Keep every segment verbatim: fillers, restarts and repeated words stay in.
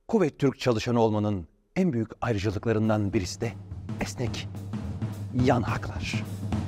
Kuvvet Türk çalışanı olmanın en büyük ayrıcalıklarından birisi de esnek yan haklar.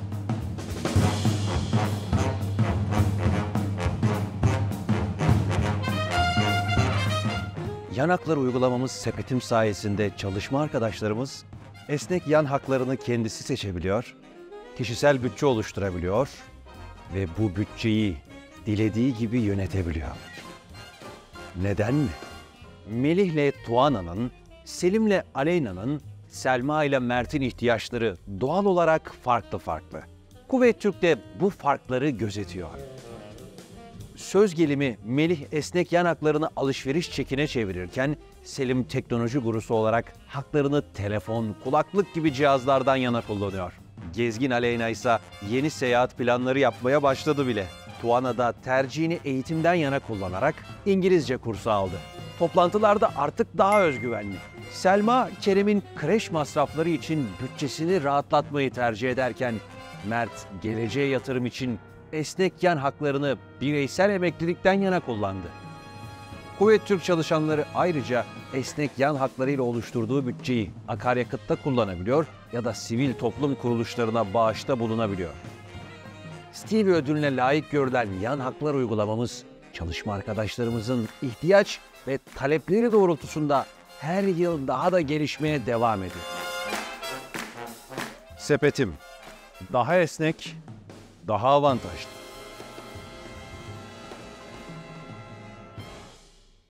Yan haklar uygulamamız Sepetim sayesinde çalışma arkadaşlarımız esnek yan haklarını kendisi seçebiliyor, kişisel bütçe oluşturabiliyor ve bu bütçeyi dilediği gibi yönetebiliyor. Neden mi? Melih'le Tuana'nın, Selim'le Aleyna'nın, Selma ile Mert'in ihtiyaçları doğal olarak farklı farklı. Kuvvet Türk de bu farkları gözetiyor. Söz gelimi Melih esnek yan haklarını alışveriş çekine çevirirken Selim teknoloji gurusu olarak haklarını telefon, kulaklık gibi cihazlardan yana kullanıyor. Gezgin Aleyna ise yeni seyahat planları yapmaya başladı bile. Tuana da tercihini eğitimden yana kullanarak İngilizce kursu aldı. Toplantılarda artık daha özgüvenli. Selma, Kerem'in kreş masrafları için bütçesini rahatlatmayı tercih ederken Mert, geleceğe yatırım için esnek yan haklarını bireysel emeklilikten yana kullandı. Kuvvet Türk çalışanları ayrıca esnek yan haklarıyla oluşturduğu bütçeyi akaryakıtta kullanabiliyor ya da sivil toplum kuruluşlarına bağışta bulunabiliyor. Stevie ödülüne layık görülen yan haklar uygulamamız, çalışma arkadaşlarımızın ihtiyaç ve talepleri doğrultusunda her yıl daha da gelişmeye devam ediyor. Sepetim, daha esnek, daha avantajlı.